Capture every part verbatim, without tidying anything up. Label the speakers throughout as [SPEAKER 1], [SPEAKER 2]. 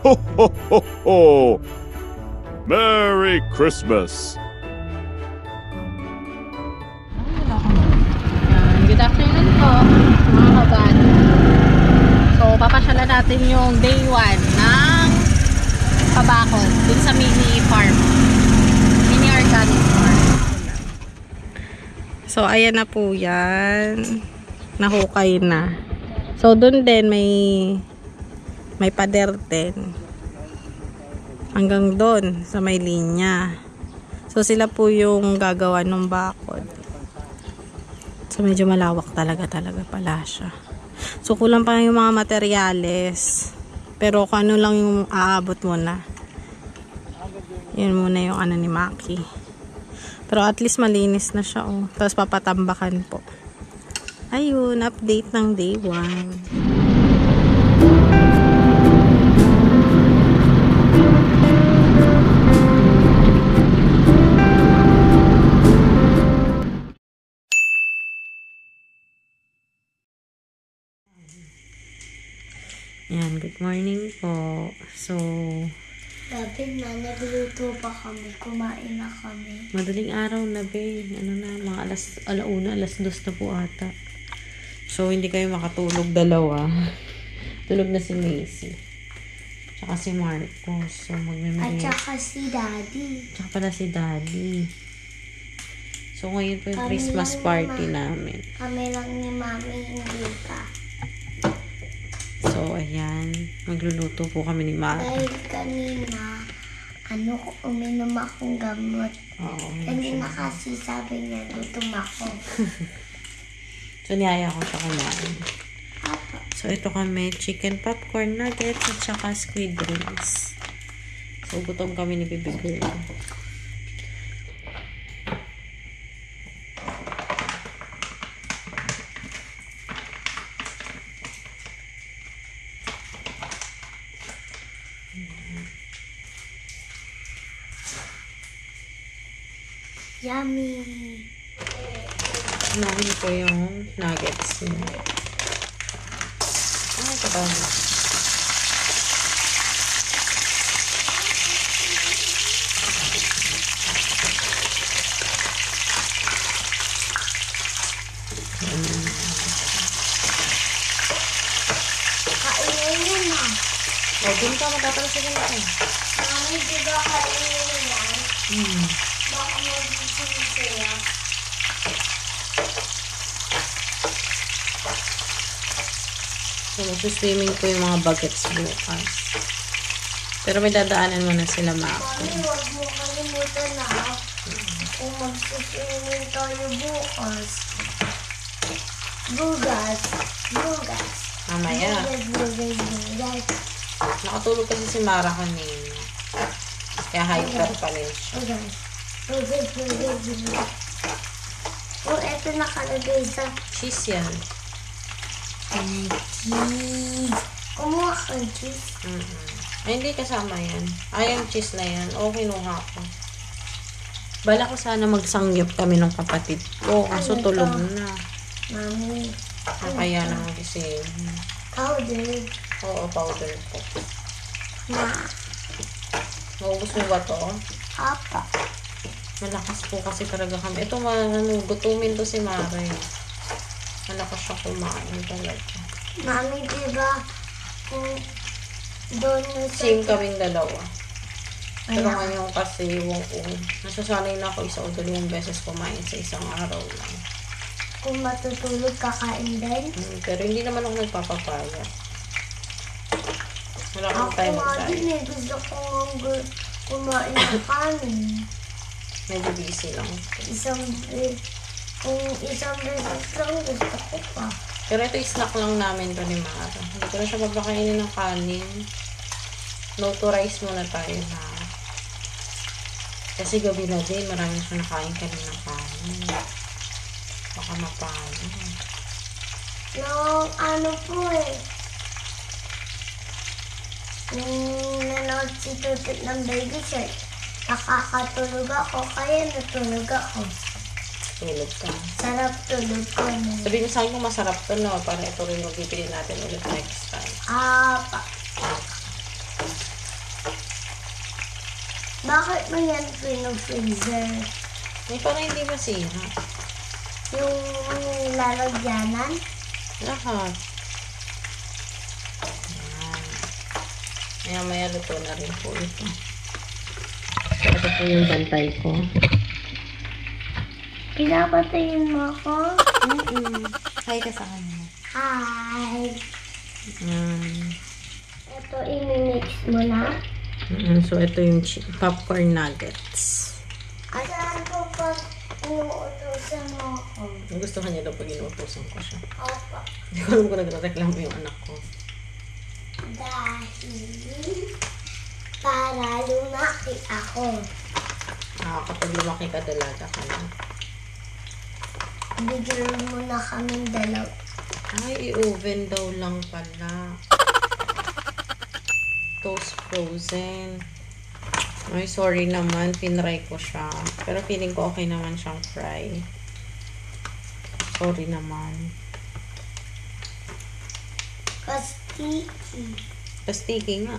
[SPEAKER 1] Ho, ho, ho, ho! Merry Christmas!
[SPEAKER 2] Good afternoon po, mga kaban. So, papasyalan natin yung day one ng Bakod dun sa mini farm. Mini organic farm. So, ayan na po yan. Nahukay na. So, dun din may may pader din. Hanggang dun sa may linya. So, sila po yung gagawa ng bakod. So, medyo malawak talaga talaga pala siya. So, kulang pa yung mga materyales. Pero kung ano lang yung aabot muna. Yun muna yung ano ni Macki. Pero at least malinis na siya, oh. Tapos papatambakan po. Ayun, update ng day one. Yan, good morning po. So,
[SPEAKER 3] Dapat na, nagluto pa kami. Kumain na kami.
[SPEAKER 2] madaling araw na, be. Ano na, mga alas, alauna, alas dos na po ata. So, hindi kayo makatulog dalawa. Tulog na si Macy. Tsaka si Marcos. So, magme-merit.
[SPEAKER 3] At saka si Daddy.
[SPEAKER 2] Tsaka pala si Daddy. So, ngayon po yung
[SPEAKER 3] Kami
[SPEAKER 2] Christmas
[SPEAKER 3] lang
[SPEAKER 2] party
[SPEAKER 3] naman.
[SPEAKER 2] namin.
[SPEAKER 3] Kami lang ni Mami, hindi ka.
[SPEAKER 2] So, ayan. Magluluto po kami ni Mara.
[SPEAKER 3] Dahil kanina, ano, uminom akong gamot.
[SPEAKER 2] Oo.
[SPEAKER 3] Kanina kasi sabi niya, gutom ako.
[SPEAKER 2] So, niyaya ko siya kumain.
[SPEAKER 3] Apa.
[SPEAKER 2] So, ito kami, chicken popcorn nuggets at saka squid rings. So, gutom kami ni Baby Girl.
[SPEAKER 3] Yummy.
[SPEAKER 2] Nahin ko yung nuggets niya. Ay, ito ba?
[SPEAKER 3] Kainin yun na.
[SPEAKER 2] O, dun ka matatalusin na ito.
[SPEAKER 3] Mami, di ba kainin yan?
[SPEAKER 2] Hmm.
[SPEAKER 3] Baka mag-isip siya.
[SPEAKER 2] So, magsuswimming po yung mga bagets bukas. Pero may dadaanan muna sila, Macki.
[SPEAKER 3] Mami, huwag mo kalimutan na. Kung mag-swimming tayo bukas. Bugas. Bugas.
[SPEAKER 2] Mamaya.
[SPEAKER 3] Bugas, bugas, bugas.
[SPEAKER 2] Nakatulog kasi si Mara kanina. Kaya hyper pa rin siya.
[SPEAKER 3] Bugas. Bugas, bugas, bugas. Oh, eto nakalagay sa
[SPEAKER 2] Cheese yan.
[SPEAKER 3] cheese. Kumuha kang cheese.
[SPEAKER 2] Mm-mm. Ay, hindi kasama yan. Ay, yung cheese na yan. Oo, kinuha ko. Bala ko sana magsangyup kami ng kapatid ko. Kaso
[SPEAKER 3] Ano
[SPEAKER 2] tulog
[SPEAKER 3] to?
[SPEAKER 2] na.
[SPEAKER 3] Mami.
[SPEAKER 2] Nakaya na magising.
[SPEAKER 3] Powder.
[SPEAKER 2] Oo, powder po.
[SPEAKER 3] Ma.
[SPEAKER 2] Maubos mo ba to?
[SPEAKER 3] Apa.
[SPEAKER 2] Malakas po kasi talaga kami. Ito, ano, gutumin to si Mare. Malakas siya kumain talaga.
[SPEAKER 3] Mami, diba? Kung doon na sa...
[SPEAKER 2] Same kaming dalawa. Pero
[SPEAKER 3] Ayan.
[SPEAKER 2] ngayon kasi, yung, um, nasasanay na ako isa o dalawang beses kumain sa isang araw lang.
[SPEAKER 3] Kung matutulog, kakain din.
[SPEAKER 2] Hmm, pero hindi naman ako nagpapapaya. Wala
[SPEAKER 3] Ako
[SPEAKER 2] akong time
[SPEAKER 3] nga din
[SPEAKER 2] mag-diet.
[SPEAKER 3] eh. Gusto ko nga kumain ng kanin.
[SPEAKER 2] Medyo busy lang.
[SPEAKER 3] Isang beses. Kung isang beses lang, gusto ko pa.
[SPEAKER 2] Pero ito snack lang namin to ni Mara. Hindi ko na siya papakainin ng kanin. No to rice muna tayo ha. Kasi gabi na din, marami na siya nakain kanina ng kanin. Baka mapano.
[SPEAKER 3] Nung ano po eh. Nung nanood si Tutot ng Baby Shark, nakakatulog ako, kaya natulog ako.
[SPEAKER 2] Tulog ka.
[SPEAKER 3] Sarap tulog ko nun.
[SPEAKER 2] Sabi mo sa akin kung masarap to, no? Para ito rin yung bibili natin ulit next time.
[SPEAKER 3] Apa. Bakit mo yan pino-freezer?
[SPEAKER 2] May para hindi masira.
[SPEAKER 3] Yung lalagyanan?
[SPEAKER 2] Lahat. Ayan. Maya maya luto na rin po ito. So, ito po yung bantay ko.
[SPEAKER 3] Pinapatayin mo ako?
[SPEAKER 2] Mm-mm. Hi ka sa kanya.
[SPEAKER 3] Hi!
[SPEAKER 2] Mm.
[SPEAKER 3] Ito, imimix mo na?
[SPEAKER 2] Mm, so, ito yung popcorn nuggets.
[SPEAKER 3] Asan ko pag inuutosan mo ako?
[SPEAKER 2] Gusto ka niya daw pag inuutosan ko siya.
[SPEAKER 3] Opo.
[SPEAKER 2] Hindi ko alam kung nagre-reklamo yung anak ko.
[SPEAKER 3] Dahil para lumaki ako.
[SPEAKER 2] Ah, kapag lumaki ka, dalaga ka na.
[SPEAKER 3] Bigyan mo na kaming dalaw.
[SPEAKER 2] Ay, i-oven daw lang pala. Toast frozen. Ay, sorry naman. Pinry ko siya. Pero feeling ko okay naman siyang fry. Sorry naman.
[SPEAKER 3] Kastiki.
[SPEAKER 2] Pastiki nga.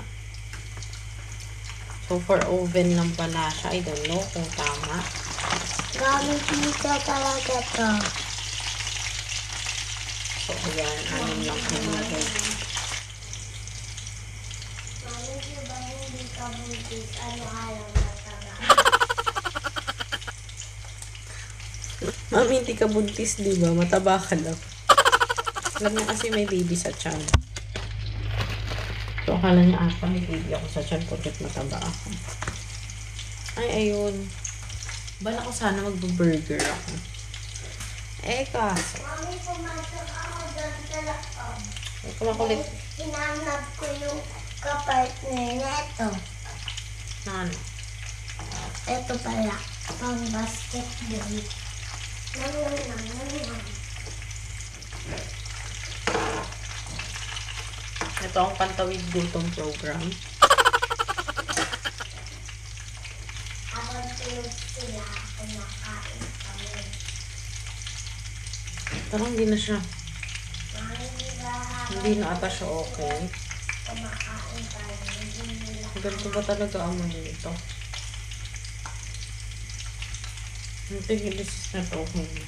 [SPEAKER 2] So, for oven lang pala siya. I don't know kung tama.
[SPEAKER 3] Gamit pizza talaga to.
[SPEAKER 2] So, ayan. Anim lang pinagay.
[SPEAKER 3] Mami, di ba hindi ka buntis? Ano alam na taga?
[SPEAKER 2] Mami, hindi ka buntis, di ba? Mataba ka lang. Alam niya kasi may baby sa tiyan. So, akala niya ata may baby ako sa tiyan porket mataba ako. Ay, ayun. Bala ko sana mag-burger ako. Eh, kaso.
[SPEAKER 3] Mami, pumasok ako doon sa loob.
[SPEAKER 2] Ay, kumakulit.
[SPEAKER 3] Hinanap ko yung kapartner na ito.
[SPEAKER 2] Na ano?
[SPEAKER 3] Ito pala, pang basketball. Lang lang lang lang lang.
[SPEAKER 2] Ito ang Pantawid Gutom program.
[SPEAKER 3] Habang tulog sila, kumakain kami.
[SPEAKER 2] Parang hindi na siya.
[SPEAKER 3] Mami, di ba habang
[SPEAKER 2] Hindi na ata siya okay.
[SPEAKER 3] kumakain tayo, hindi nila.
[SPEAKER 2] Ganito ba talaga amoy nito? Hindi, this is not okay na.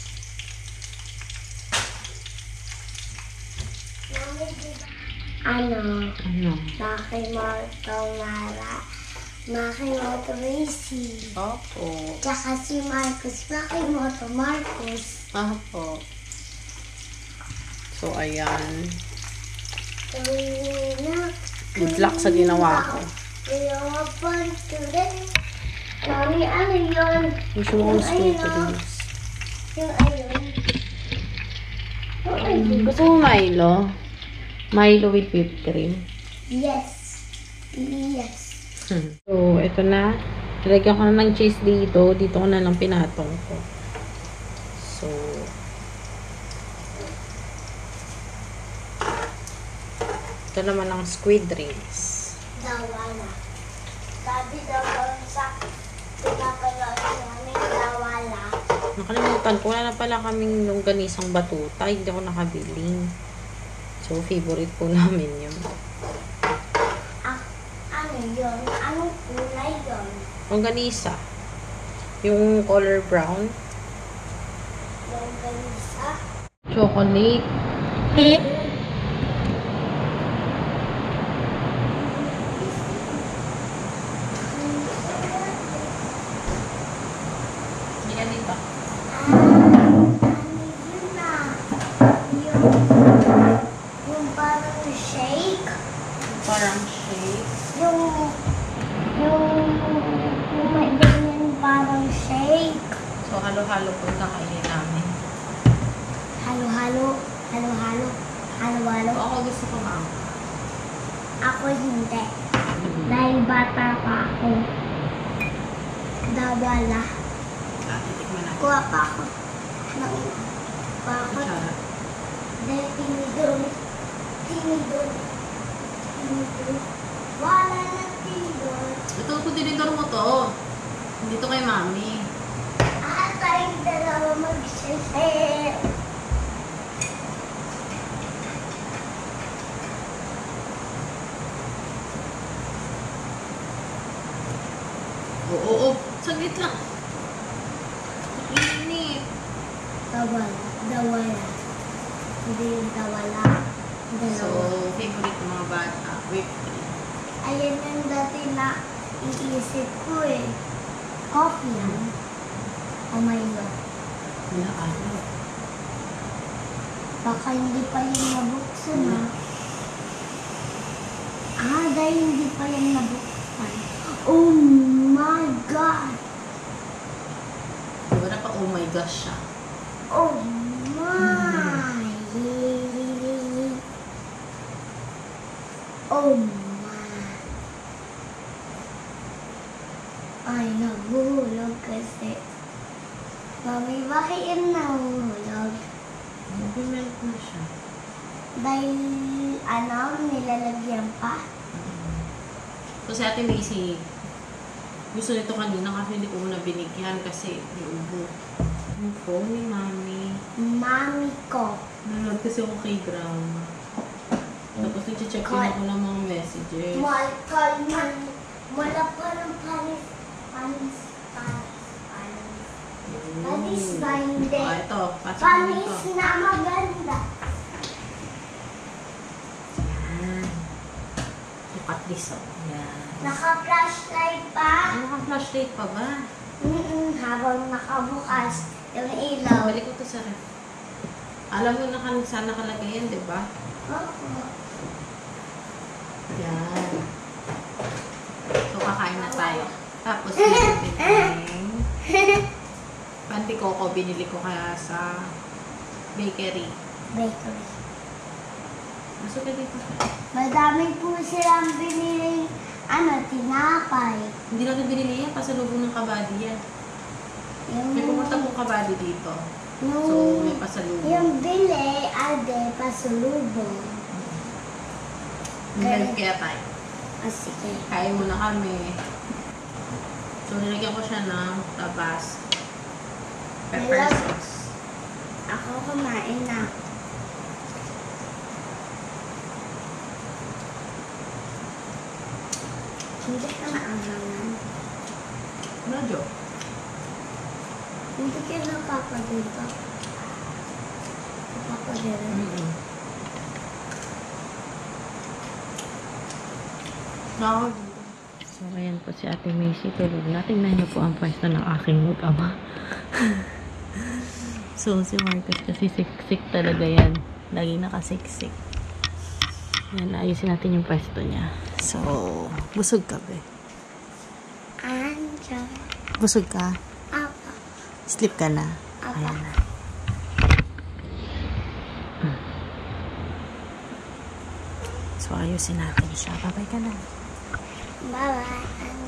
[SPEAKER 3] Mami, di ba? Ano?
[SPEAKER 2] Ano?
[SPEAKER 3] Maki Moto Mara. Maki Moto Macy.
[SPEAKER 2] Opo.
[SPEAKER 3] Tsaka si Marcos. Maki Moto Marcos.
[SPEAKER 2] Opo. So, ayan.
[SPEAKER 3] Karina.
[SPEAKER 2] Good luck sa ginawa ko.
[SPEAKER 3] Kaya pa today. Mami, ano yun?
[SPEAKER 2] Wish mo kong
[SPEAKER 3] Yung
[SPEAKER 2] sweet to
[SPEAKER 3] ayun,
[SPEAKER 2] this.
[SPEAKER 3] Yung ayun. Yung ayun.
[SPEAKER 2] Gusto mo Milo? Milo with whipped cream.
[SPEAKER 3] Yes. Yes.
[SPEAKER 2] Hmm. So, ito na. Nilagyan ko na ng cheese dito. Dito ko na lang pinatong ko. So, ito naman ang squid rings.
[SPEAKER 3] Dawala. Sabi daw sa pinapanood namin dawala.
[SPEAKER 2] Nakalimutan ko. Wala na pala kaming longganisang batuta. Hindi ako nakabiling. So, favorite po namin yun.
[SPEAKER 3] Ah, ano yun? Anong kulay yun?
[SPEAKER 2] Longganisa. Yung color brown.
[SPEAKER 3] Yung ganisa?
[SPEAKER 2] Chocolate. Hindi ka dito.
[SPEAKER 3] Ah, ano yun na? Yung, yung parang shake?
[SPEAKER 2] Parang shake.
[SPEAKER 3] Yung, yung, yung may ganyan parang shake.
[SPEAKER 2] So, halo-halo po yung kakainin namin.
[SPEAKER 3] Halo-halo, halo-halo, halo-halo.
[SPEAKER 2] So, ako gusto ko ma'am.
[SPEAKER 3] Ako hindi. Dahil bata pa ako. Dawala.
[SPEAKER 2] Ah, titikman natin.
[SPEAKER 3] Kuha pa ako. Ng bakit?
[SPEAKER 2] Kutsara.
[SPEAKER 3] Dahil tinidor. Tinidor. Tinidor. Wala na tinidor.
[SPEAKER 2] Ito po tinidor mo to. Dito kay mami.
[SPEAKER 3] Ah, tayong dalawa mag-share.
[SPEAKER 2] Saglit lang. Init.
[SPEAKER 3] Dawala. Dawala. Hindi yung dawala. Dalawa.
[SPEAKER 2] So, favorite ng mga bata. Whipped cream.
[SPEAKER 3] Ayan yung dati na iisip ko eh. Coffee yan. O Milo.
[SPEAKER 2] Wala ano.
[SPEAKER 3] Baka hindi pa yung nabuksan ha. Ah, dahil hindi pa yung nabuksan. Oh my God!
[SPEAKER 2] Wala pa, oh my gosh siya.
[SPEAKER 3] Oh my! Oh my! Ay, nabuhulog kasi. Mami, bakit yung nahuhulog?
[SPEAKER 2] Nag-melt na siya.
[SPEAKER 3] Dahil, ano, nilalagyan pa?
[SPEAKER 2] So, si Ate Macy, gusto nito kanina kasi hindi ko muna binigyan kasi may ubo. Ano po ni Mami?
[SPEAKER 3] Mami ko.
[SPEAKER 2] Nanood kasi ako kay Grandma. Tapos nag-check in ako ng mga messages.
[SPEAKER 3] Malkal man. Wala pa ng panis. Panis. Panis. Panis. Panis na hindi.
[SPEAKER 2] Ah, ito. Pasok mo
[SPEAKER 3] Panis
[SPEAKER 2] ito.
[SPEAKER 3] na maganda.
[SPEAKER 2] Yan. Look at this, oh. Yan.
[SPEAKER 3] Naka-flashlight pa.
[SPEAKER 2] Ano naka-flashlight pa ba?
[SPEAKER 3] Mm-mm, habang nakabukas yung ilaw.
[SPEAKER 2] Balik ko to sa ref. Alam mo na kan saan nakalagay yan, di ba?
[SPEAKER 3] Oo.
[SPEAKER 2] Yan. So, kakain na tayo. Tapos, yung panty coco, binili ko kaya sa bakery.
[SPEAKER 3] Bakery.
[SPEAKER 2] Gusto ka dito?
[SPEAKER 3] Madami po silang biniling ano, tinapay.
[SPEAKER 2] Hindi natin binili yan, pasalubong ng kabady yan.
[SPEAKER 3] Yung,
[SPEAKER 2] May pumunta kong kabady dito.
[SPEAKER 3] yung,
[SPEAKER 2] So, may pasalubong.
[SPEAKER 3] yung bili, ade, pasulubong.
[SPEAKER 2] Meron kaya tayo.
[SPEAKER 3] Ah, sige.
[SPEAKER 2] Kain muna kami. So, nilagyan ko siya ng tabas. Pepper
[SPEAKER 3] Nilag-
[SPEAKER 2] sauce.
[SPEAKER 3] Ako kumain na. Hindi ka maangangan.
[SPEAKER 2] Medyo.
[SPEAKER 3] Hindi ka napapadito. Napapadito.
[SPEAKER 2] Mm-mm. No. So, ayan po si Ate Macy. Tulog na. Tingnan niyo po ang pwesto ng aking mag-ama. So, si Marcus kasi siksik talaga yan. Lagi nakasiksik. Yan, ayusin natin yung pwesto niya. So, busog ka ba?
[SPEAKER 3] Andiyan.
[SPEAKER 2] Busog ka?
[SPEAKER 3] Apa.
[SPEAKER 2] Sleep ka na?
[SPEAKER 3] Apa.
[SPEAKER 2] Ayan na. So, ayusin natin siya. Babay ka na.
[SPEAKER 3] Bye-bye.